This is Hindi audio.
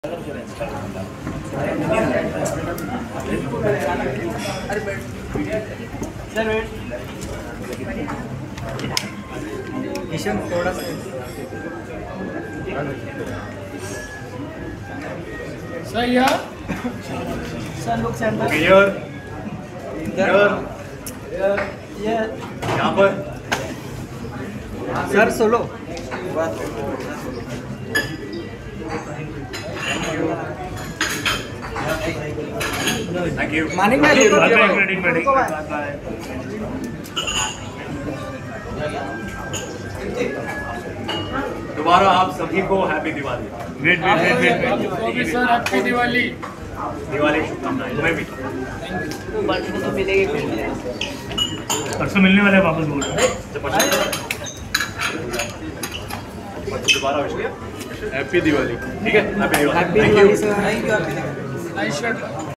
किशन थोड़ा सा सही है सर लुक सेंटर यहाँ पर sir solo thank you. Manik भाई दोबारा आप सभी को happy Diwali. Wait sir happy Diwali. Diwali की शुभकामनाएं तुम्हें भी। परसों मिलने वाले वापस बोल रहे दोबारा विश किया। हैप्पी दिवाली। ठीक है, happy Diwali. Happy Diwali sir. Nice shot.